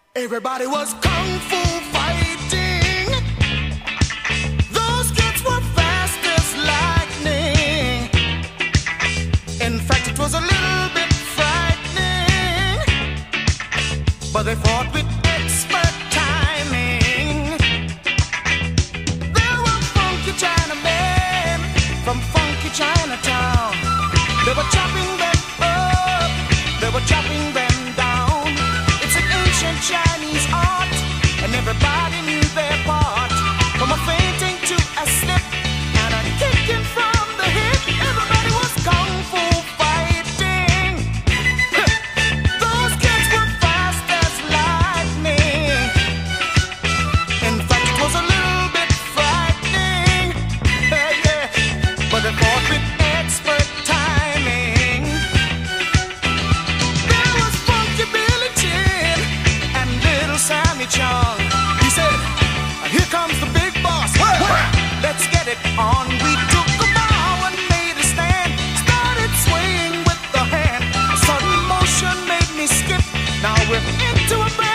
Everybody was kung fu fighting. Those kids were fast as lightning. In fact, it was a little bit frightening, but they fought with expert timing. There were funky Chinamen from funky Chinatown. They were chopping them up, they were chopping them down. It's an ancient Chinese art, and everybody knew their part. From a fainting to a slip and a kicking from the hip, everybody was kung fu fighting. Those kids were fast as lightning. In fact, it was a little bit frightening, yeah, but they fought with expert timing. There was Funky Billy Chin and Little Sammy Chung. He said, "Here comes the big boss. Let's get it on." We took a bow and made a stand. Started swaying with the hand. A sudden motion made me skip. Now we're into a